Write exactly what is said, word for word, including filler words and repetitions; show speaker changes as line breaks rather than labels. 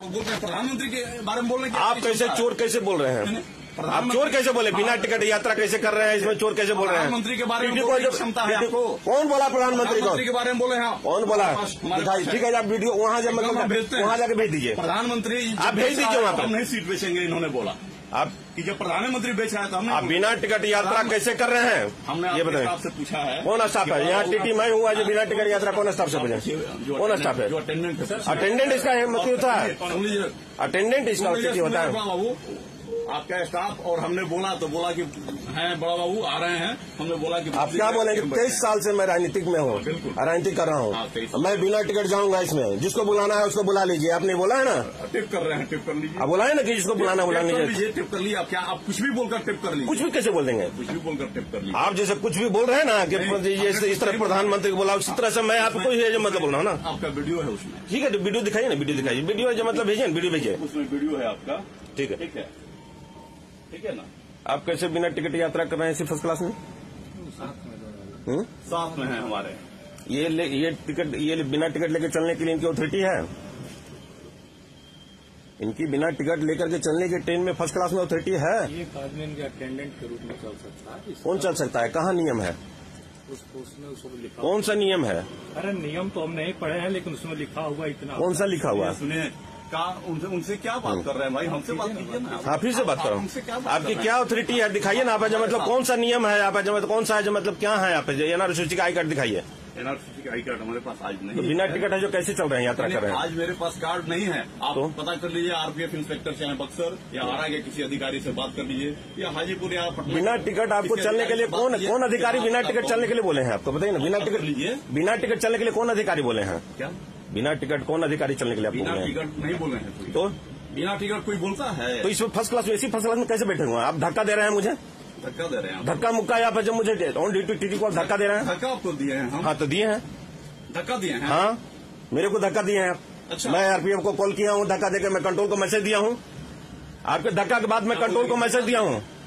प्रधानमंत्री के बारे में बोल रहे हैं।
आप कैसे चोर कैसे बोल रहे हैं? आप चोर कैसे बोले? बिना टिकट यात्रा कैसे कर रहे हैं? इसमें चोर कैसे बोल रहे हैं?
प्रधानमंत्री के बारे में
क्षमता है आपको? कौन बोला प्रधानमंत्री को?
के बारे में बोले हैं?
कौन बोला? दिखाई ठीक है, आप वीडियो वहाँ जब मतलब वहाँ जाके भेज दीजिए।
प्रधानमंत्री
आप भेज दीजिए वहाँ पर।
हम नहीं सीट बेचेंगे, इन्होंने बोला
आप
कि जब प्रधानमंत्री बेच रहा है तो हमने
आप बिना टिकट यात्रा कैसे कर रहे हैं?
हमने
ये बताएं।
आपसे पूछा है
कौन स्टाफ है यहाँ? टीटी मैं हुआ जो बिना टिकट यात्रा कौन स्टाफ से पूछे? कौन स्टाफ है?
जो अटेंडेंट है सर,
अटेंडेंट इसका मतलब होता है, अटेंडेंट इसका होता है।
आपका स्टाफ और हमने बोला तो बोला कि हैं बड़ा बाबू आ रहे हैं। हमने बोला कि
आप क्या बोलेंगे? तेईस साल से मैं राजनीतिक में हूँ, राजनीतिक कर रहा हूँ। मैं बिना टिकट जाऊंगा इसमें। जिसको बुलाना है उसको बुला लीजिए। आपने बोला है ना?
टिप कर रहे हैं, टिप कर लीजिए।
आप बोला है ना कि जिसको बुलाना बुला लीजिए।
टिप कर लीजिए। आप क्या आप कुछ भी बोलकर टिप कर लीजिए?
कुछ भी कैसे बोल देंगे?
कुछ भी बोलकर टिप कर लीजिए।
आप जैसे कुछ भी बोल रहे हैं ना कि इस तरह प्रधानमंत्री को बोला, उसी तरह से मैं आपको ये जो मतलब बोल रहा हूँ ना।
आपका वीडियो है उसमें? ठीक
है, वीडियो दिखाइए ना, वीडियो दिखाइए। वीडियो जो मतलब भेजिए, वीडियो भेजिए।
उसमें वीडियो है आपका।
ठीक है,
ठीक है, ठीक है ना।
आप कैसे बिना टिकट यात्रा कर रहे हैं इसी फर्स्ट क्लास में?
साथ में है हमारे।
ये ले, ये टिकट ये बिना टिकट लेकर चलने के लिए इनकी अथॉरिटी है? इनकी बिना टिकट लेकर के चलने की ट्रेन में फर्स्ट क्लास में अथॉरिटी है?
एक आदमी इनके अटेंडेंट के रूप में चल सकता है।
कौन चल सकता है? कहाँ नियम है?
उस, उसमें उसमें लिखा
कौन सा नियम है?
अरे नियम तो हम नहीं पढ़े हैं, लेकिन उसमें लिखा हुआ इतना।
कौन सा लिखा हुआ?
सुनिए, का उनसे उनसे क्या बात कर रहे हैं भाई? हमसे बात कीजिए ना।
आप ही से बात करो। आपकी क्या अथॉरिटी है? दिखाइए ना आप। जो मतलब कौन सा नियम है आप? जो मतलब कौन सा है जो मतलब क्या है? आप एनआरसी का आई कार्ड दिखाइए।
एनआरसी का आई कार्ड हमारे पास आज नहीं
तो
है।
बिना टिकट है जो कैसे चल रहे हैं, यात्रा कर रहे हैं?
आज मेरे पास कार्ड नहीं है। आप
तो?
पता कर लीजिए, आरपीएफ इंस्पेक्टर चाहे बक्सर या आरा के किसी अधिकारी से बात कर लीजिए, या हाजीपुर या पटना।
बिना टिकट आपको चलने के लिए कौन कौन अधिकारी बिना टिकट चलने के लिए बोले हैं? आपको बताइए ना। बिना टिकट
लीजिए,
बिना टिकट चलने के लिए कौन अधिकारी बोले हैं?
क्या
बिना टिकट कौन अधिकारी चलने के लिए आपको
बिना
बोले हैं?
टिकट नहीं बोले हैं।
तो
बिना टिकट कोई बोलता है?
तो इसमें फर्स्ट क्लास में, इसी फर्स्ट क्लास में कैसे बैठे हुए हैं आप? धक्का दे रहे हैं मुझे,
धक्का दे रहे हैं।
धक्का मुक्का यहाँ पे जब मुझे ऑन ड्यूटी टीटी को धक्का दे रहे हैं।
धक्का आपको दिए हैं हम?
हाँ तो दिए हैं,
धक्का दिए हैं।
हाँ मेरे को धक्का दिए हैं।
अच्छा।
मैं आरपीएफ को कॉल किया हूँ, धक्का देकर मैं कंट्रोल को मैसेज दिया हूँ। आपके धक्का के बाद मैं कंट्रोल को मैसेज दिया हूँ।